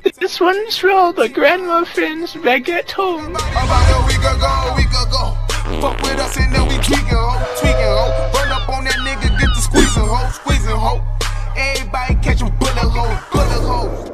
This one's for all the grandma friends back at home. About a week ago. Fuck with us and then we tweaking, ho. Run up on that nigga, get the squeezing, ho. Everybody catch a bullet hole.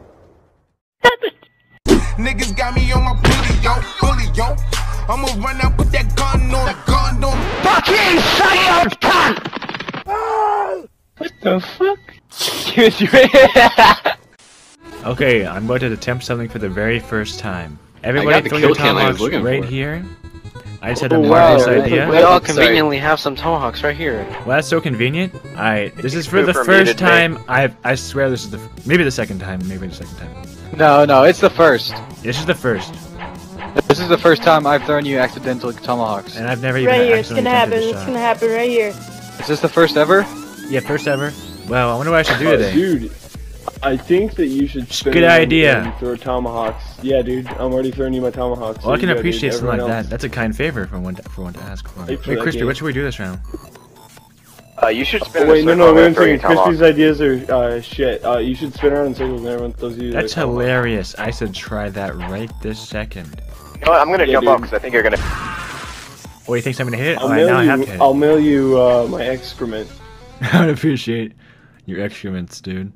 Niggas got me on my bully, yo. I'ma run out, put that gun on. Fuck you, son of a cunt! What the fuck? Excuse me. Okay, I'm going to attempt something for the very first time. Everybody throw your tomahawks right here. I just had a marvelous idea. We all conveniently have some tomahawks right here. Well, that's so convenient. Alright, this is for the first time. I swear this is maybe the second time. No, it's the first. This is the first. This is the first time I've thrown you accidental tomahawks. And I've never even right here, it's gonna happen. It's gonna happen right here. Is this the first ever? Yeah, first ever. Well, I wonder what I should do today. Dude, I think that you should spin good idea. And throw tomahawks. Yeah, dude, I'm already throwing you my tomahawks. Well, I can appreciate dude. something like that. That's a kind favor for one to ask for. Wait, Crispy, what should we do this round? You should spin wait, no, wait a second. Crispy's ideas are shit. You should spin around in circles and everyone throws you. That's hilarious. I should try that right this second. You know what? I'm gonna jump off because I think you're gonna. Oh, you think I'm gonna hit it? I'll mail you my excrement. I would appreciate your excrements, dude.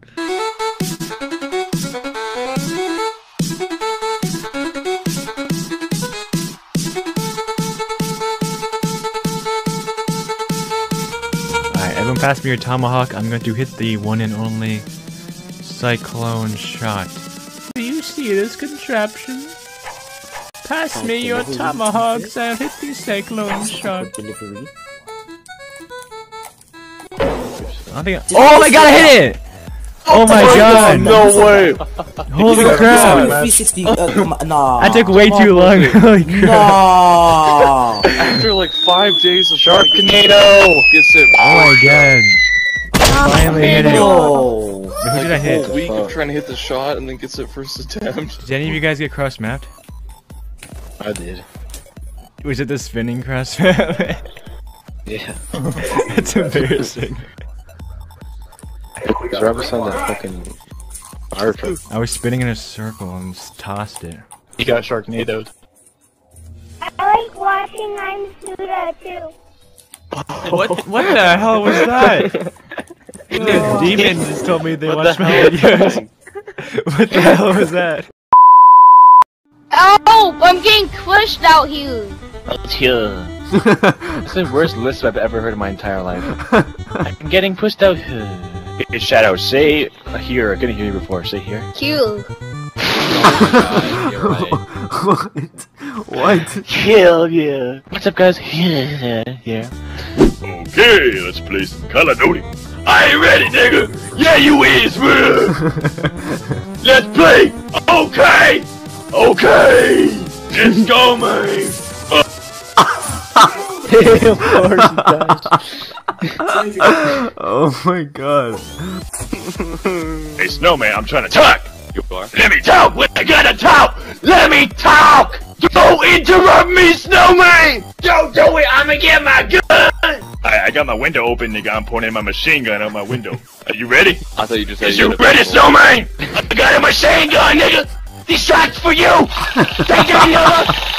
Alright, everyone pass me your tomahawk. I'm going to hit the one and only cyclone shot. Do you see this contraption? Pass me your tomahawks, I'll hit the cyclone shot. Oh my god, I hit it! Oh my god! No way! Holy crap! 360, nah. That took way too long. Holy crap! Nah. After like 5 days of Sharknado! Gets it. Oh my god! Finally hit it! No. Who did I hit? A week of trying to hit the shot and then gets it first attempt. Did any of you guys get cross-mapped? I did. Was it the spinning cross-map? Yeah. That's embarrassing. Travis on that fucking fire truck. I was spinning in a circle and just tossed it. He got Sharknadoed. I like watching I'm Suda too. What the hell was that? The demon just told me they watched my videos. What the hell was that? Oh, I'm getting pushed out here. This is the worst lisp I've ever heard in my entire life. I'm getting pushed out here. Hey, Shadow, say here. I couldn't hear you before. Say here. Kill. What? Hell yeah. What's up, guys? Yeah. Okay, let's play some Call of Duty. I ain't ready, nigga. Yeah, you is, man. Let's play. Okay. Let's go, man. Oh my god. Hey, Snowman, I'm trying to talk. You are. Let me talk. When I gotta talk. Let me talk. Don't interrupt me, Snowman. Don't do it. I'ma get my gun. I got my window open, nigga. I'm pointing my machine gun out my window. Are you ready? I thought you just said you ready, Snowman? I got a machine gun, nigga. These shots for you. Take that,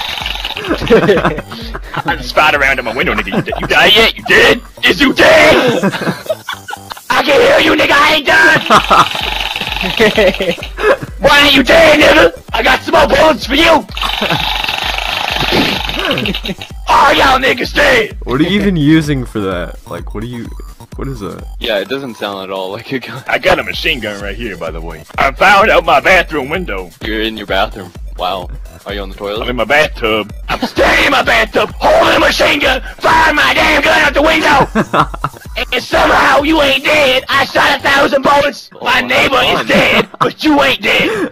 I just spied around in my window, nigga. You died yet? You dead? Is you dead? I can hear you, nigga. I ain't done. Why ain't you dead, nigga? I got some more bullets for you. All y'all niggas dead. What are you even using for that? Like, what is that? Yeah, it doesn't sound at all like a gun. I got a machine gun right here, by the way. I found out my bathroom window. You're in your bathroom. Wow. Are you on the toilet? I'm in my bathtub. I'm staying in my bathtub, holding a machine gun, firing my damn gun out the window! And somehow you ain't dead. I shot 1,000 bullets. My neighbor is dead, but you ain't dead.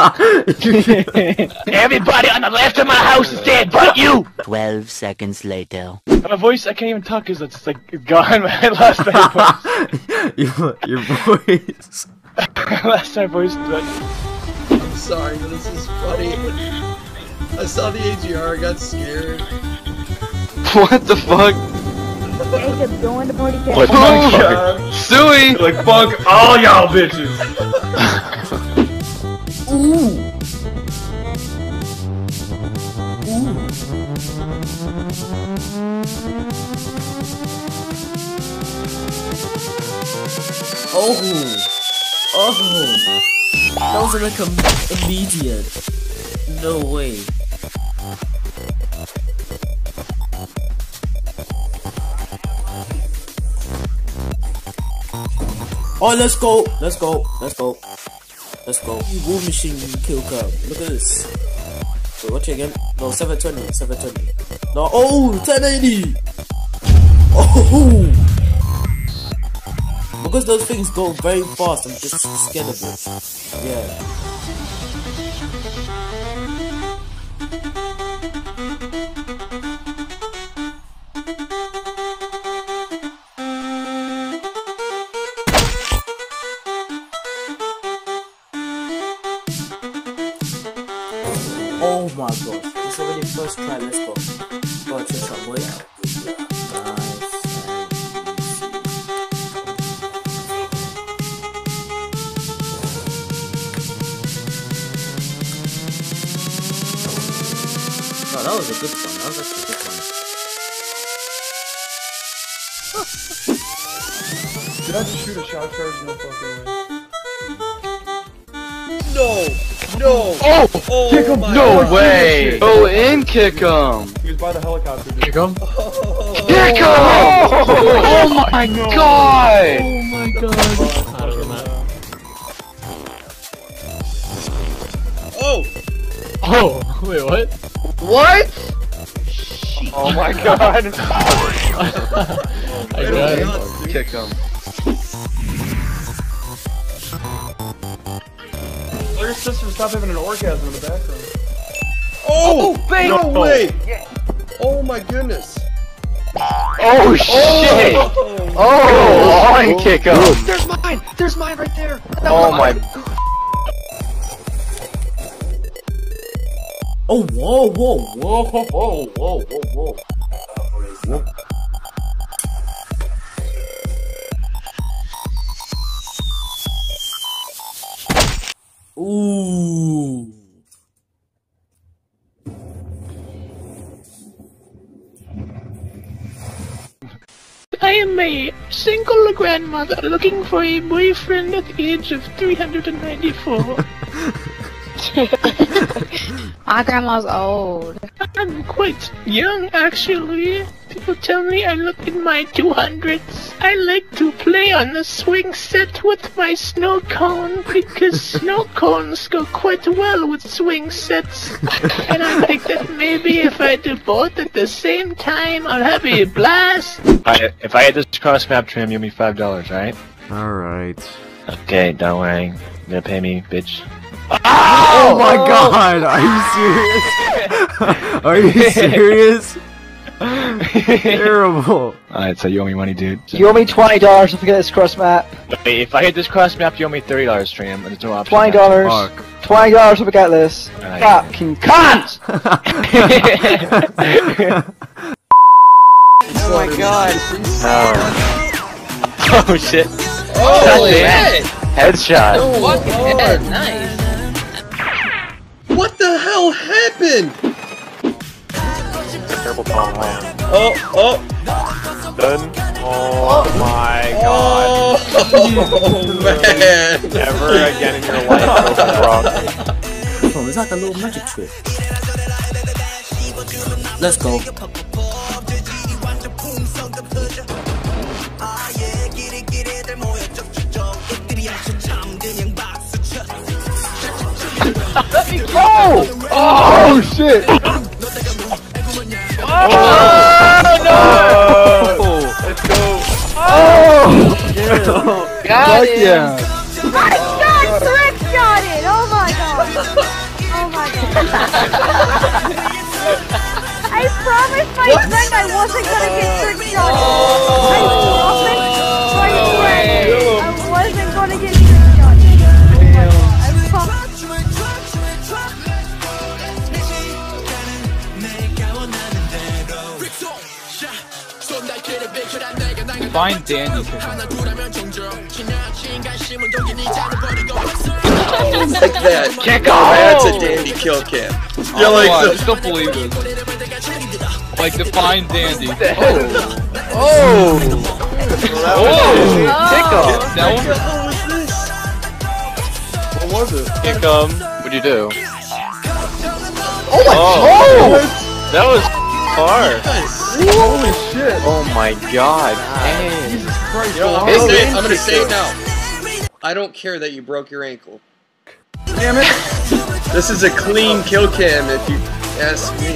Everybody on the left of my house is dead, but you! 12 seconds later. My voice, I can't even talk because it's like gone. I lost my voice. Your voice. I lost my voice. I'm sorry, this is funny. I saw the AGR, I got scared. What the fuck? Jacob, join the party chat. What the fuck? Suey! Like, fuck all y'all bitches. That was like immediate. No way. Oh, let's go. Let's go. Let's go. Let's go. War Machine kill cam. Look at this. Wait, watch it again. No, 720. 720. No. Oh, 1080. Oh. Because those things go very fast, I'm just scared of it. Yeah. Oh my gosh, it's already first try, let's go. Go and check out way out. No, that was a good one, that was actually a good one. Did I just shoot a shot charge in the fucking way? No! No! Oh! Kick him! No way! Go in, kick him! He was by the helicopter. Dude. Kick him? Kick him! Oh my god! Oh my god! Oh! Oh, wait, what? What? Oh my god! I got it. Kick him. Tell your sister to stop having an orgasm in the background. Oh! baby! No way! Oh my goodness! Oh shit! Oh, on kick him! There's mine! There's mine right there! Oh my... Oh, whoa, whoa, whoa, whoa, whoa, whoa, whoa, whoa. Ooh. I am a single grandmother looking for a boyfriend at the age of 394. My grandma's old. I'm quite young, actually. People tell me I look in my 200s. I like to play on the swing set with my snow cone because snow cones go quite well with swing sets. And I think that maybe if I do both at the same time, I'll have a blast. If I hit this cross map trim, you owe me $5, right? Alright. Okay, don't worry. You're gonna pay me, bitch. Oh my god! Are you serious? Are you serious? Terrible. Alright, so you owe me money, dude. So You owe me $20 to forget this cross map. wait, if I hit this cross map, you owe me $30, stream. There's no option. $20. Fuck. $20 to forget this. Alright. Fucking cunt! Oh my god! Oh shit. Oh, shit! Headshot. Oh, Fucking Lord. head, nice! What the hell happened? Terrible Tom Lamb. Oh, oh. Done. Oh my god. Oh, man. Never again in your life, Broken Rock. Oh, is that the little magic trick? Let's go. Oh! Oh shit! Oh no! Let's go. Oh! Got it! Yeah. My god, trick shot it! Oh my god! Oh my god. I promised my friend I wasn't gonna get trick shot. I promised my friend I wasn't gonna get trick shot. I promised. Find Danny. Like that. Kick Oh, off! that's a dandy kill cam. You're like I the... still believe it. Like define dandy. Oh! Oh! Kick off! That one? was it? Here come. What'd you do? Oh my god! That was far. Holy shit! Oh my god! Jesus Christ! I'm gonna say it now. I don't care that you broke your ankle. Damn it! This is a clean kill cam, if you ask me.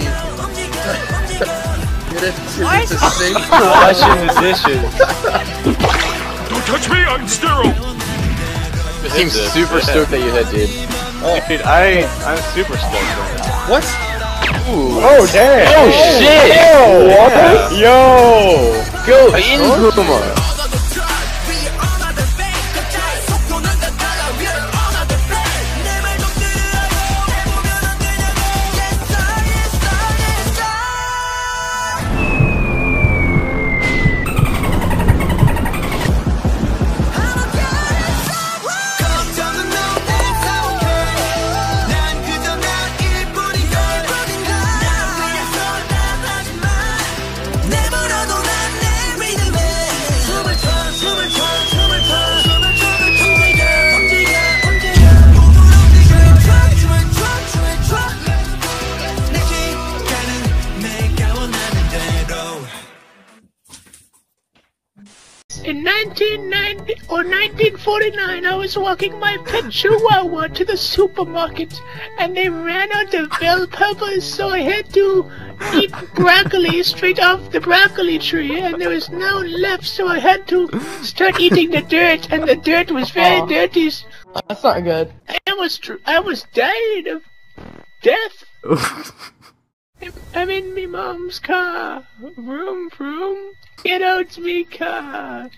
Get it? 'Cause it's a sink. Washing the dishes. Don't touch me, I'm sterile! It seems super stoked that you hit, dude. Dude, I'm super stoked right now. What? Ooh. Oh damn! Oh shit! Yo! Go in, Kuma! In 1990 or 1949, I was walking my pet Chihuahua to the supermarket, and they ran out of bell peppers, so I had to eat broccoli straight off the broccoli tree, and there was no left, so I had to start eating the dirt, and the dirt was very dirty. That's not good. I was dying of death. I'm in me mom's car. Vroom vroom. Get out me car.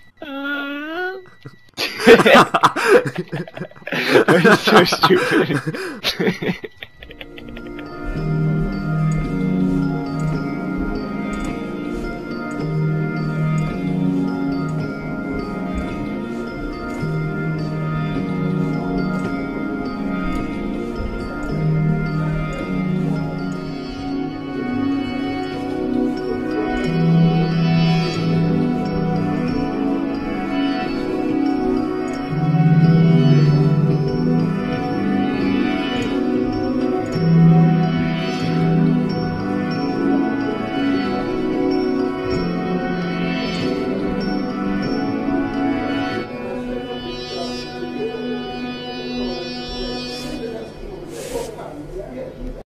That's so stupid.